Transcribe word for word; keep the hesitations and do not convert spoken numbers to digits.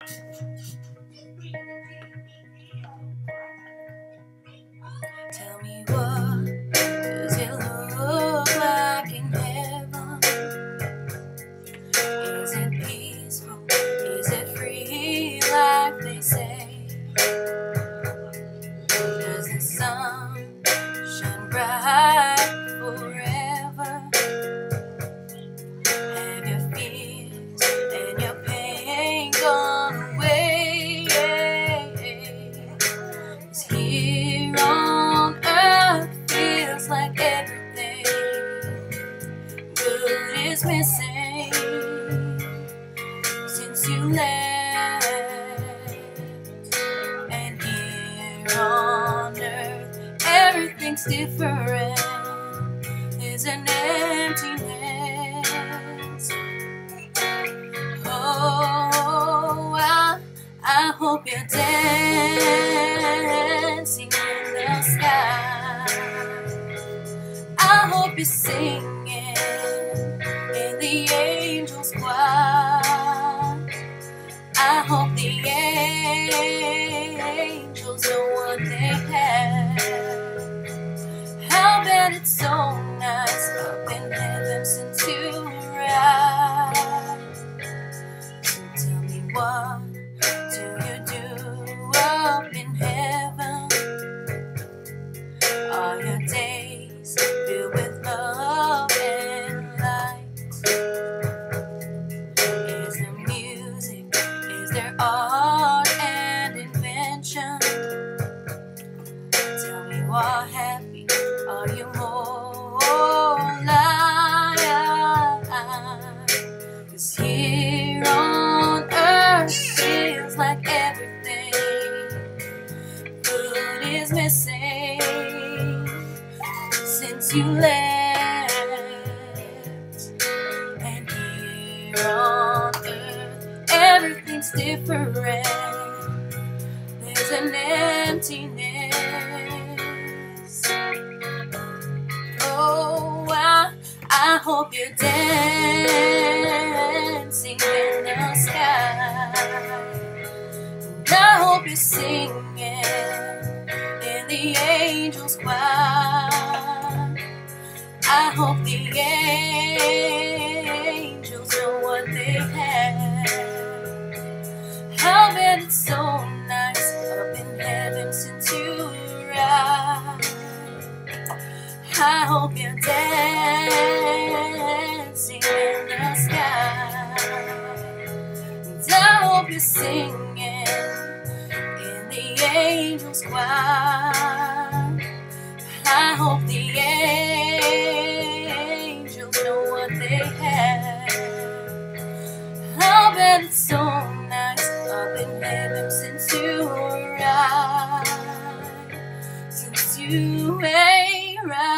Tell me, what does it look like in heaven? Is it peaceful? Is it free like they say? Does the sun shine bright forever? Have your fears and your pain gone away? 'Cause here on earth feels like everything good is missing since you left. And here on earth everything's different. There's an emptiness. Oh, I, I hope you're dancing in the sky. I hope you're singing in the angels' choir. I hope the angels know what they have. How bad it's so nice up in heaven since you arrived. So tell me, what do you do up in heaven? Are your days filled with love and light? Is there music? Is there art and invention? Tell me, what happy? Are you more alive? 'Cause here on earth feels like everything good is missing since you left. And here on earth everything's different. There's an emptiness. Oh, I, I hope you're dancing in the sky. And I hope you're singing in the angels' choir. I hope the angels know what they have. How bad it's so nice up in heaven since you arrived. I hope you're dancing in the sky. And I hope you're singing in the angels' choir. I hope the angels know what they have. How bad it's so nice up in heaven since you arrived. Since you arrived.